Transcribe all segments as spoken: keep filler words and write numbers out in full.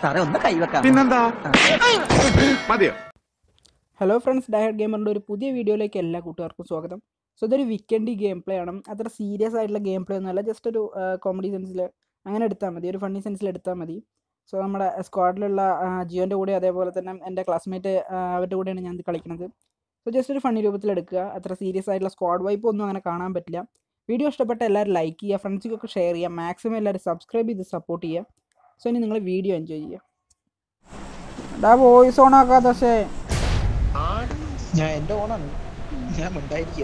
സാറേ ഒന്ന് കൈവെക്കാം. പിന്നെന്താ മതിയോ? ഹലോ ഫ്രണ്ട്സ്, DieharDGamerന്റെ ഒരു പുതിയ വീഡിയോയിലേക്ക് എല്ലാ കൂട്ടുകാർക്കും സ്വാഗതം. സോ ഇതൊരു വീക്കെൻഡി ഗെയിം പ്ലേ ആണ്. അത്ര സീരിയസ് ആയിട്ടുള്ള ഗെയിം പ്ലേ ഒന്നുമല്ല, ജസ്റ്റ് ഒരു കോമഡി സെൻസിൽ അങ്ങനെ എടുത്താൽ മതി, ഒരു ഫണ്ണി സെൻസിൽ എടുത്താൽ മതി. സോ നമ്മുടെ സ്ക്വാഡിലുള്ള ജിയോൻ്റെ കൂടെ അതേപോലെ തന്നെ എൻ്റെ ക്ലാസ്മേറ്റ് അവരുടെ കൂടെയാണ് ഞാൻ കളിക്കുന്നത്. സോ ജസ്റ്റ് ഒരു ഫണ്ണി രൂപത്തിൽ എടുക്കുക. അത്ര സീരിയസ് ആയിട്ടുള്ള സ്ക്വാഡ് വൈപ്പ് ഒന്നും അങ്ങനെ കാണാൻ പറ്റില്ല. വീഡിയോ ഇഷ്ടപ്പെട്ട എല്ലാവരും ലൈക്ക് ചെയ്യുക, ഫ്രണ്ട്സിക്കൊക്കെ ഷെയർ ചെയ്യുക, മാക്സിമം എല്ലാവരും സബ്സ്ക്രൈബ് ചെയ്ത് സപ്പോർട്ട് ചെയ്യുക. സോ ഇനി നിങ്ങൾ വീഡിയോ എൻജോയ് ചെയ്യുക. ഡാ വോയിസ് ഓൺ ആക്കാതെ പക്ഷേ ഞാൻ എൻ്റെ ഓണാണ്, ഞാൻ മിണ്ടായിരിക്കുക.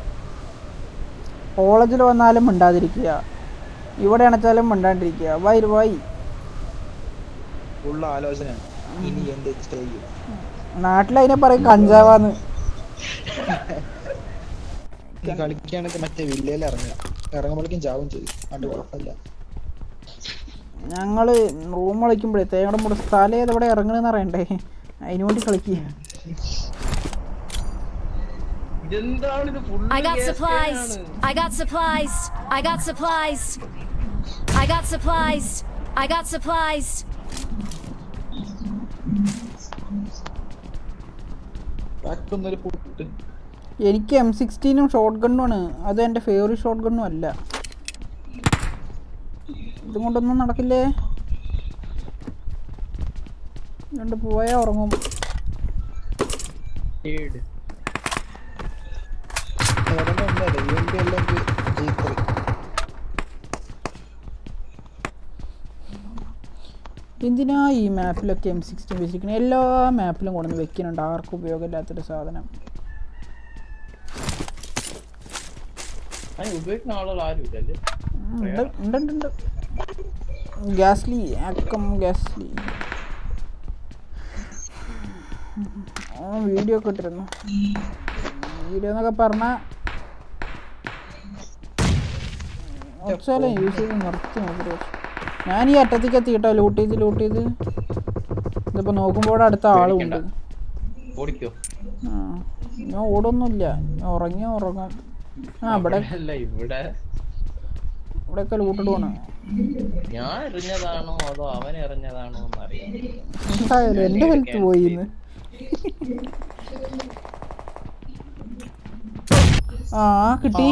കോളേജിൽ വന്നാലും മിണ്ടാതിരിക്കുക, ഇവിടെ അണച്ചാലും മിണ്ടാണ്ടിരിക്കുക. വൈ വൈ ഉള്ള ആലോചന ഇനി എന്ത് ചെയ്യും? നാട്ടിലതിനെ പറയും കഞ്ചാവാന്ന്. കളിക്കുകയാണെങ്കിൽ മറ്റേ വില്ലയിൽ ഇറങ്ങുക, ഇറങ്ങുമ്പോഴേക്കും ചാവും ചെയ്യും. അത് കുഴപ്പമില്ല. ഞങ്ങള് റൂം കളിക്കുമ്പോഴേ തേങ്ങയുടെ മുടി സ്ഥലം ഏതെവിടെ ഇറങ്ങണെന്ന് അറിയണ്ടേ, അതിനു വേണ്ടി കളിക്കുക. I got supplies. I got supplies. I got supplies. I got supplies. I got supplies. എനിക്ക് എം സിക്സ്റ്റീനും ഷോട്ട് ഗണ്ണുമാണ്. അത് എൻ്റെ ഫേവറേറ്റ് ഷോട്ട് ഗണ്ണും അല്ല. ഇതും കൊണ്ടൊന്നും നടക്കില്ലേ. രണ്ട് പോയാ ഉറങ്ങും. എന്തിനാ ഈ മാപ്പിലൊക്കെ എം സിക്സ്റ്റീൻ വെച്ചിരിക്കുന്നത്? എല്ലാ മാപ്പിലും കൊണ്ടുവന്ന് വെക്കുന്നുണ്ട്, ആർക്കും ഉപയോഗമില്ലാത്തൊരു സാധനം. ഉണ്ട് ഗ്യാസ്ലി ആക്കം ഗ്യാസ്ലി വീഡിയോ ഒക്കെ ഇട്ടിരുന്നു. വീഡിയോ എന്നൊക്കെ പറഞ്ഞാൽ യൂസ് ചെയ്ത് നിർത്തി നോക്കി. ഞാൻ ഈ അറ്റത്തേക്ക് എത്തിയിട്ടോ, ലൂട്ട് ചെയ്ത് ലൂട്ട് ചെയ്ത് ഇതിപ്പോൾ നോക്കുമ്പോൾ അടുത്ത ആളും ഉണ്ട്. ആ ഞാൻ ഓടൊന്നുമില്ല, ഞാൻ ഉറങ്ങിയ ഉറങ്ങാം. ആ ഇവിടെ ഇവിടെയൊക്കെ ലൂട്ടിട്ട് പോണ എന്തായാലും എന്റെ ഹെൽത്ത് പോയിന്ന്. ആ കിട്ടി.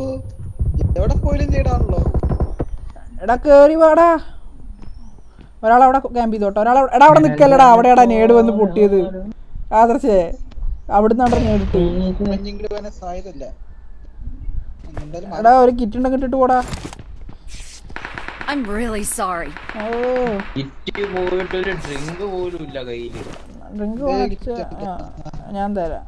എടാ കേറി വാടാ. ഒരാളവിടെ ക്യാമ്പ് ചെയ്തോട്ടോ. ഒരാൾ എടാ അവിടെ നിക്കല്ലടാ, അവിടെയാടാ നേട് വന്ന് പൊട്ടിയത്. ആദർശേ അവിടുന്ന് നേടിട്ട് എടാ ഒരു കിറ്റ് ഉണ്ടെങ്കിൽ ഇട്ടിട്ട് പോടാ. I'm really sorry. ഡ്രിങ്ക് ഞാൻ തരാം.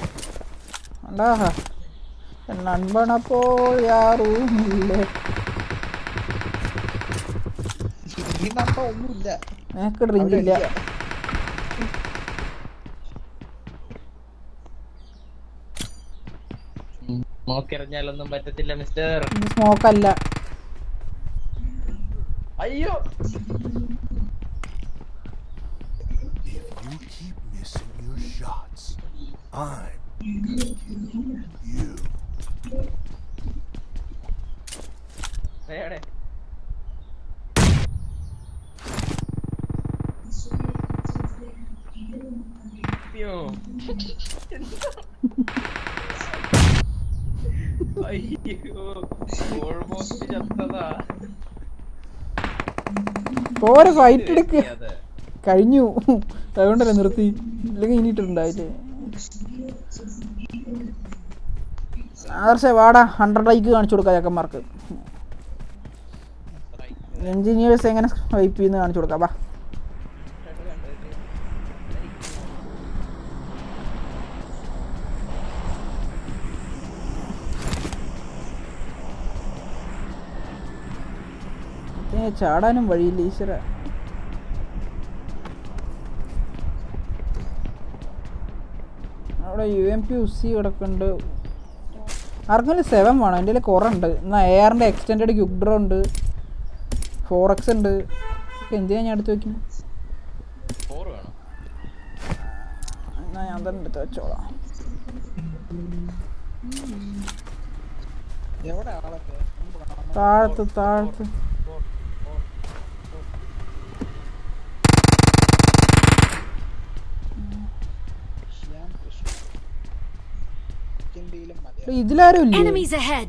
നண்பனപ്പോൾ യാറൂമില്ലേ. നിനക്ക് ഡ്രിങ്ക് ഇല്ല. സ്മോക്കെറിഞ്ഞാലൊന്നും പറ്റത്തില്ല മിസ്റ്റർ. സ്മോക്കല്ല. അയ്യോ ഓൾമോസ്റ്റ് ചത്തതാ. പോരെ ഫൈറ്റ് എടുക്ക കഴിഞ്ഞു, അതുകൊണ്ടല്ലേ നിർത്തി. ഇല്ലെങ്കിൽ ഇനിയിട്ടുണ്ടായില്ലേ. ആദർശ വാടാ, ഹൺഡ്രഡ് ലൈക്ക് കാണിച്ചു കൊടുക്കാം ചക്കന്മാർക്ക്. എഞ്ചിനീയേഴ്സ് എങ്ങനെ വൈപ്പ് ചെയ്യുന്ന കാണിച്ചു കൊടുക്കാം. വാ ചാടാനും വഴിയില്ല ഈശ്വര. അവിടെ യു എം പി ഉസി കിടക്കുന്നുണ്ട്. ആർക്കെങ്കിലും സെവൻ വേണം? എൻ്റെ കയ്യിൽ കുറേ ഉണ്ട്. എന്നാൽ എ ആറിൻ്റെ എക്സ്റ്റൻഡ് ക്യുക്ഡ്രോ ഉണ്ട്, ഫോർ എക്സ് ഉണ്ട്. എന്തിനാ ഞാൻ എടുത്ത് വെക്കുന്നത്? എന്നാൽ ഞാൻ തന്നെ എടുത്ത് വെച്ചോളാം. താഴത്ത് താഴത്ത് ഇതിലാരും ഇല്ലേ? Enemies ahead.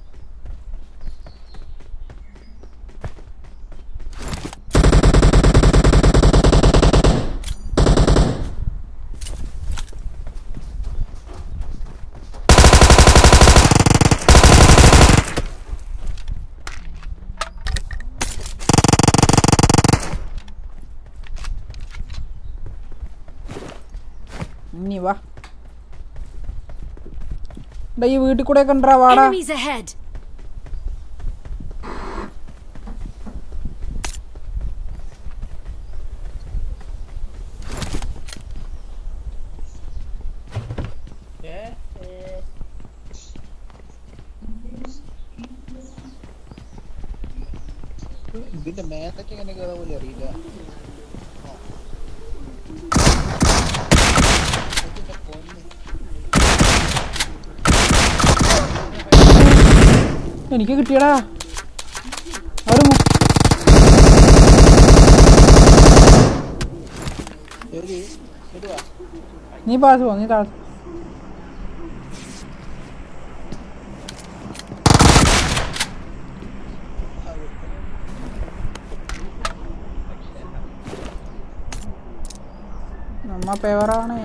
ഇനി വാ. ഈ വീട്ടിൽ കൂടെ കണ്ടാ വാടാ. Enemies ahead. ഇതിന്റെ മേത്തൊക്കെ എങ്ങനെ കേറാൻ പോലും അറിയില്ല. എനിക്ക് കിട്ടിയടാ. ഒരു നീ പാസ് പോ, നീ താഴെ നമ്മ പേവറാണ്.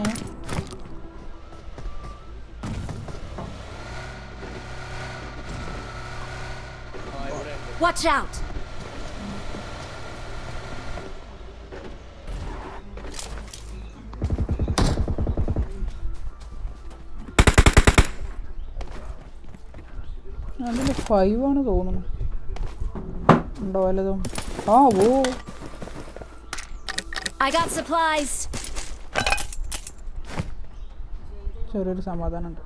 Watch out. അതിൽ ഫൈവ് ആണ് തോന്നുന്നു. ഉണ്ടോ വല്ലതും? ആ ഓ I got supplies. ചെറിയൊരു സമാധാനം ഉണ്ട്.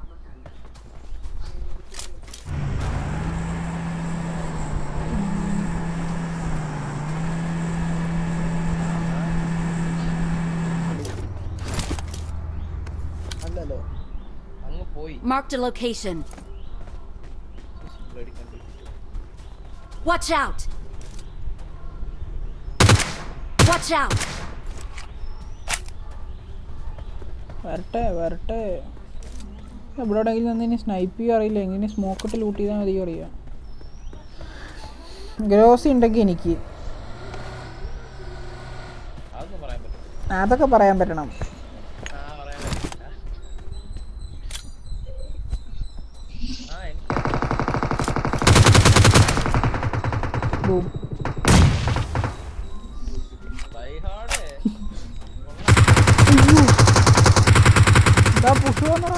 അല്ലല്ലോ അങ്ങ് പോയി. Marked a location. Watch out. Watch out. വരട്ടെ വരട്ടെ. ഇവിടെ എവിടെയെങ്കിലും നിന്ന് ഇനി സ്നൈപ്പ് ചെയ്യാൻ അറിയില്ല. എങ്ങനെ സ്മോക്കിട്ട് ലൂട്ട് ചെയ്താൽ മതി അറിയാം. ഗ്രോസി ഉണ്ടെങ്കിൽ എനിക്ക് അതൊന്നും പറയാൻ പറ്റില്ല. അതൊക്കെ പറയാൻ പറ്റണം. ആ പറയാൻ പറ്റില്ല. ആ എനിക്ക് ബൂം. ബൈ ഹാർഡ്. എന്താ പുഷ് വന്നടാ.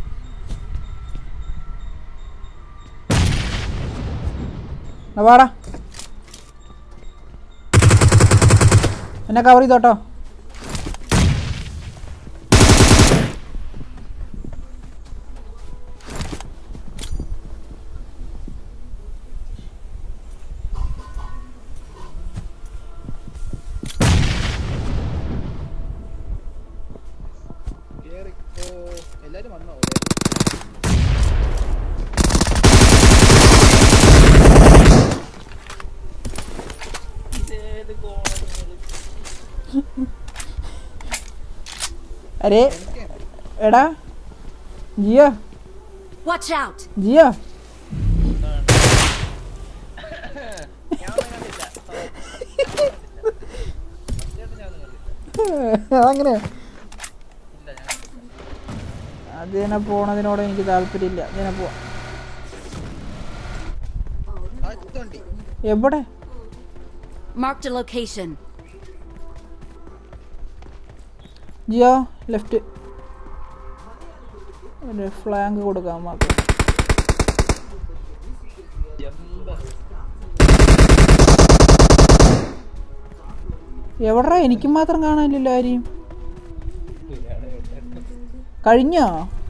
വാടാ, എന്നെ കവർ ചെയ്തോട്ടോ. എല്ലാരും വന്നോ? ഇതേത് കോളനി? അരേ എടാ ജിയോ, Watch out. ജിയോ അതങ്ങനെ അതിനെ പോണതിനോട് എനിക്ക് താല്പര്യമില്ല. അതിനെ പോവാ. എവിടെ? Marked a location. ജിയോ ലെഫ്റ്റ് ഒരു ഫ്ലാങ്ക് കൊടുക്കാൻ മാത്രം. എവിടാ? എനിക്ക് മാത്രം കാണാനില്ലല്ലോ ആരെയും. കഴിഞ്ഞോ?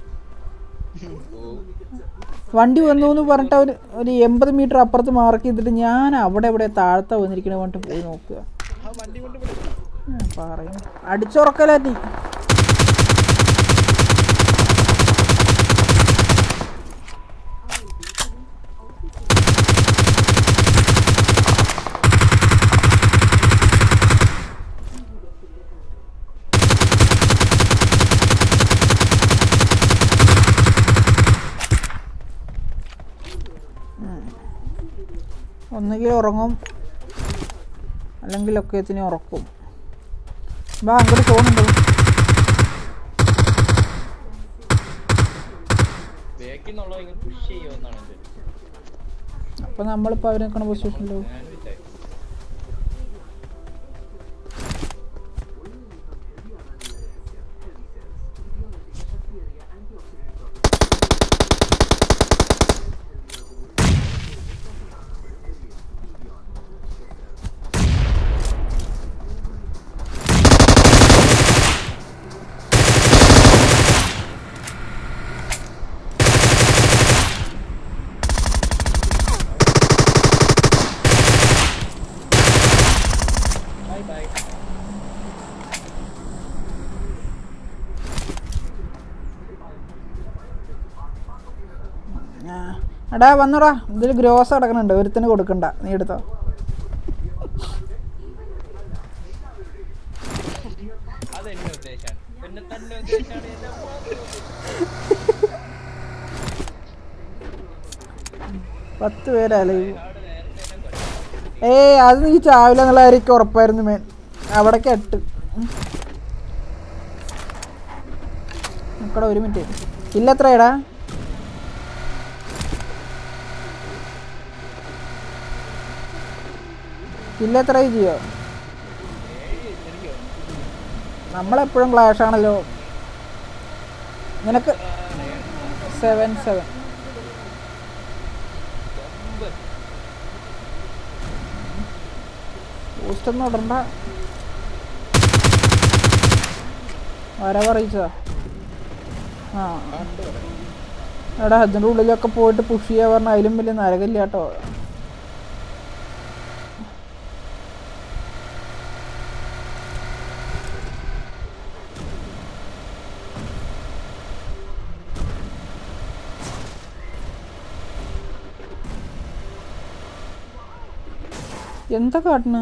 വണ്ടി വന്നു എന്ന് പറഞ്ഞിട്ട് ഒരു ഒരു എൺപത് മീറ്റർ അപ്പുറത്ത് മാർക്ക് ചെയ്തിട്ട് ഞാൻ അവിടെ എവിടെ താഴത്ത വന്നിരിക്കണ പറഞ്ഞിട്ട് പോയി നോക്കുക. പറയും അടിച്ചുറക്കലാറ്റി. ഒന്നുകിൽ ഉറങ്ങും അല്ലെങ്കിൽ ലൊക്കേഷനെ ഉറക്കും. വാ അങ്ങോട്ട് ഫോണുണ്ട്. അപ്പൊ നമ്മളിപ്പോ അവര് നിൽക്കണ പൊസിഷനിലോ? എടാ വന്നോടാ, ഇതിൽ ഗ്രോസ് കിടക്കണുണ്ട്, ഒരുത്തിന് കൊടുക്കണ്ട, നീ എടുത്തോ. പത്ത് പേരല്ലേ? ഏയ് അത് നീ ചാവില്ല എന്നുള്ള കാര്യം ഉറപ്പായിരുന്നു മേൻ. അവിടേക്ക് എട്ട് നിക്കടാ, ഒരു മിനിറ്റ്. ഇല്ല എത്രയാടാ? ഇല്ല എത്ര ചെയ്യോ? നമ്മളെപ്പോഴും ക്ലാഷ് ആണല്ലോ. നിനക്ക് സെവൻ സെവൻ പോസ്റ്റൊന്നും ഇടണ്ട. ആരാ പറയിച്ചതാ? ആ എടാ അതിൻ്റെ ഉള്ളിലൊക്കെ പോയിട്ട് പുഷ് ചെയ്യാൻ പറഞ്ഞാൽ അതിലും വലിയ നരകമില്ല കേട്ടോ. എന്താ കാട്ടണ?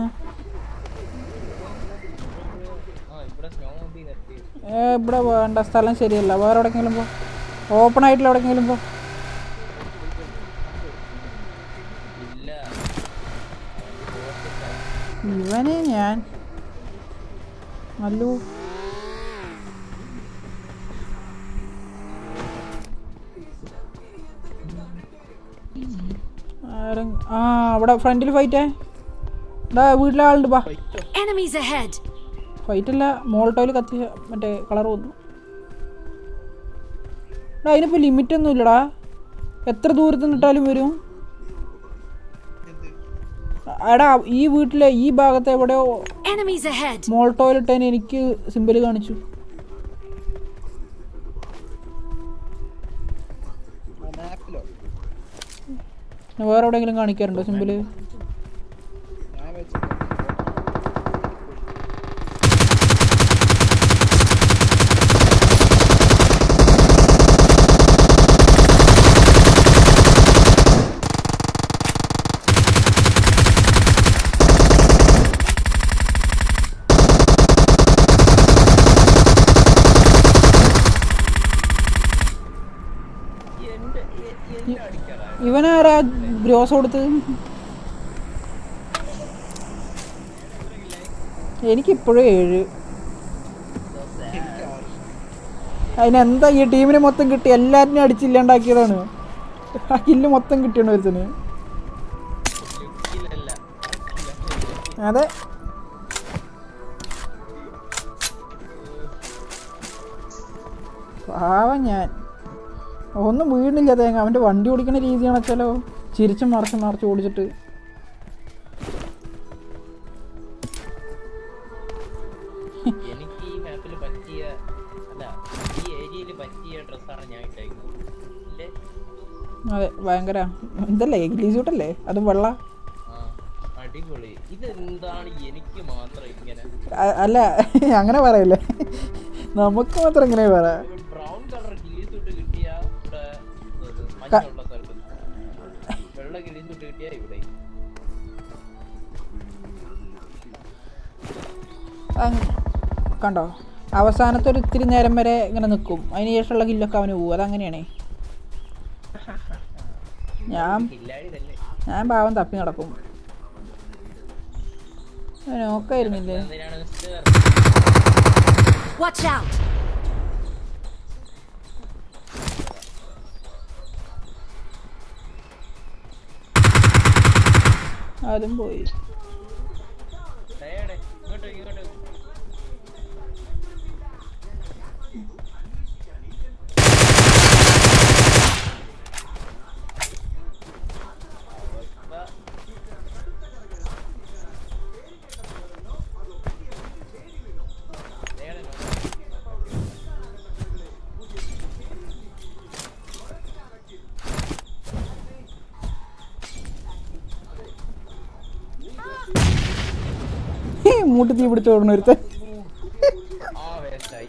ഏ ഇവിടെ വേണ്ട, സ്ഥലം ശരിയല്ല. വേറെ എവിടെയെങ്കിലും പോ, ഓപ്പൺ ആയിട്ടുള്ള എവിടെയെങ്കിലും പോ. ഇവനെ ഞാൻ മല്ലു ആ അവിടെ ഫ്രണ്ടിൽ ഫൈറ്റേ. വീട്ടിലെ ആളുണ്ട്. ബാ, ഫൈറ്റ് അല്ല, മോൾട്ടോയിൽ കത്തി മറ്റേ കളർ വന്നു. എടാ അതിനിപ്പോ ലിമിറ്റ് ഒന്നും ഇല്ലടാ, എത്ര ദൂരത്ത് നിന്നിട്ടാലും വരും. എടാ ഈ വീട്ടിലെ ഈ ഭാഗത്ത് എവിടെയോ മോൾട്ടോയിൽ ഇട്ടതിന് എനിക്ക് സിമ്പിൾ കാണിച്ചു. വേറെ എവിടെയെങ്കിലും കാണിക്കാറുണ്ടോ സിമ്പിള്? ഇവനാരാ ഗ്രോസ് കൊടുത്ത്? എനിക്കിപ്പോഴും ഏഴ്. അതിനെന്താ ഈ ടീമിന് മൊത്തം കിട്ടി, എല്ലാറ്റിനും അടിച്ചില്ലാണ്ടാക്കിയതാണ്. ആ കില്ല് മൊത്തം കിട്ടിയാണ് ഒരുത്തിന്. അതെ പാവം ഞാൻ. ഒന്നും വീണില്ല തേങ്ങ. അവൻ്റെ വണ്ടി ഓടിക്കുന്ന രീതിയാണ് വെച്ചാലോ, ചിരിച്ചും മറച്ചും മറച്ച് ഓടിച്ചിട്ട്. അതെ ഭയങ്കര എന്തല്ലേ എഗ്ലീസ് ഷൂട്ടല്ലേ, അതും വെള്ള. അല്ല അങ്ങനെ പറയല്ലേ, നമുക്ക് മാത്രം ഇങ്ങനെ പറയാം. കണ്ടോ, അവസാനത്തെ ഒരു ഇത്തിരി നേരം വരെ ഇങ്ങനെ നിൽക്കും, അതിന് ശേഷമുള്ള കില്ലൊക്കെ അവന് പോകും. അതങ്ങനെയാണേ. ഞാൻ ഞാൻ പാവം തപ്പി നടക്കും. നോക്കായിരുന്നില്ലേ? എന്തിനാണ് മിസ്റ്റർ Watch out! അതും പോയി. ഡേടെ ഇങ്ങോട്ട് ഇങ്ങോട്ട് മൂട്ട് തീ പിടിച്ച് ഓടണ ഒരുത്ത. ആ വേസ്റ്റായി.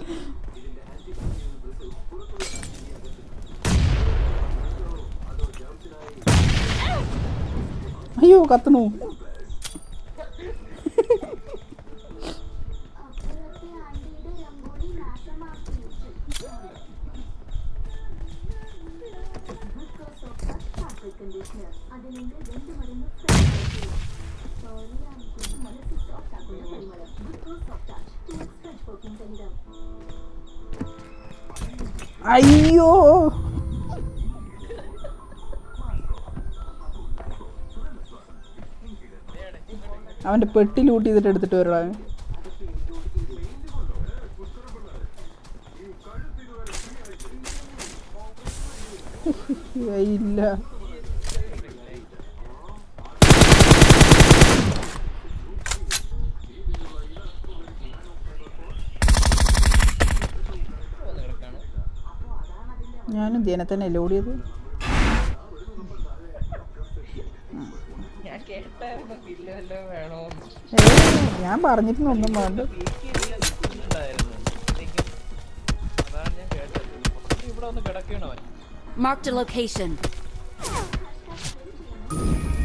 അയ്യോ കത്തണു. അയ്യോ അവന്റെ പെട്ടി ലൂട്ട് ചെയ്തിട്ട് എടുത്തിട്ട് വരടാ. ഇല്ല ഞാനും ദിനെ തന്നെ അല്ലേ ഓടിയത്. ഞാൻ കേട്ടായിരുന്നു കില്ലോ വേണോ ഞാൻ പറഞ്ഞിരുന്നു ഒന്നും വേണ്ട. അതാണ് ഞാൻ കേട്ടത്. ഇവിടെ ഒന്ന് കിടക്കണോ? Marked a location.